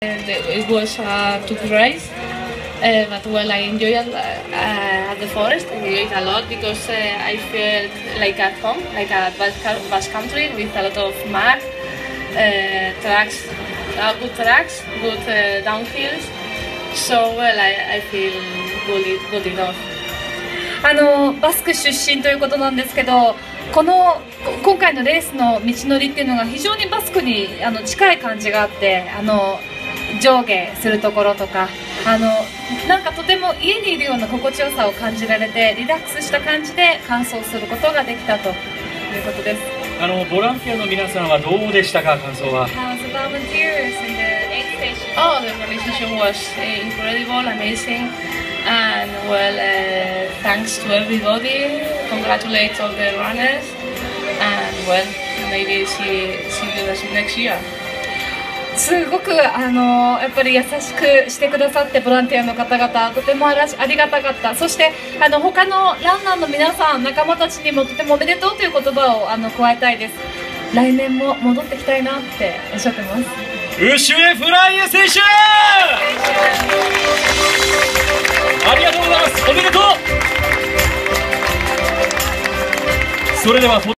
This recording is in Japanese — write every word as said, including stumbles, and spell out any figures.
And it was a tough race, uh, but well, I enjoyed it uh, at the forest. I enjoyed it a lot because uh, I felt like at home, like at Basque Country with a lot of mud, uh, tracks, uh, good tracks, good uh, downhills. So well, I, I feel good, good enough. あのバスク出身ということなんですけど、この今回のレースの道のりっていうのが非常にバスクにあの近い感じがあって、あの上下するところとか、あのなんかとても家にいるような心地よさを感じられて、リラックスした感じで完走することができたということです。 あのボランティアの皆さんはどうでしたか、感想は。 Oh, the organization was uh, incredible, amazing, and well, uh, thanks to everybody. Congratulate all the runners, and well, maybe see see you next year. すごくあのやっぱり優しくしてくださって、ボランティアの方々とてもあらしありがたかった。そしてあの他のランナーの皆さん、仲間たちにもとてもおめでとうという言葉をあの加えたいです。来年も戻ってきたいなっておっしゃってます。 ウシュエフライエ選手、ありがとうございます。おめでとう。それでは